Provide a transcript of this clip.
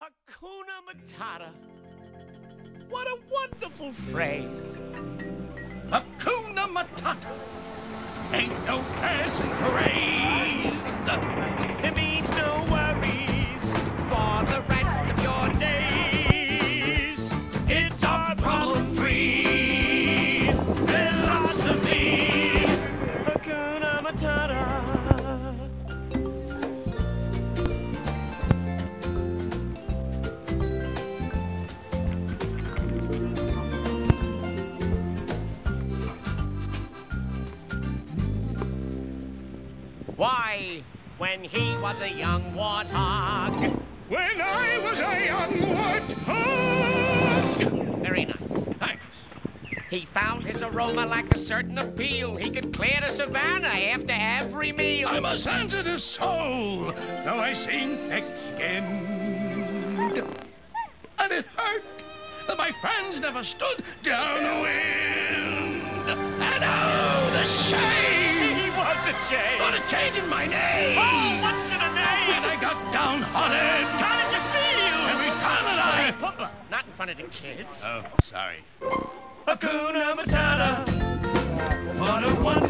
Hakuna Matata. What a wonderful phrase. Hakuna Matata. Ain't no passing craze. It means no worries for the rest of your days. It's our problem-free philosophy. Hakuna Matata. Why, when he was a young warthog. When I was a young warthog. Very nice. Thanks. He found his aroma lacked a certain appeal. He could clear the savannah after every meal. I'm a sensitive soul, though I seem thick-skinned. And it hurt that my friends never stood downwind. And oh, the shame! He was a shame. What a change in my name! Oh, what's in a name? And I got downhearted. How did you feel? Every time that Hey, Pumba, not in front of the kids. Oh, sorry. Hakuna Matata. What a wonderful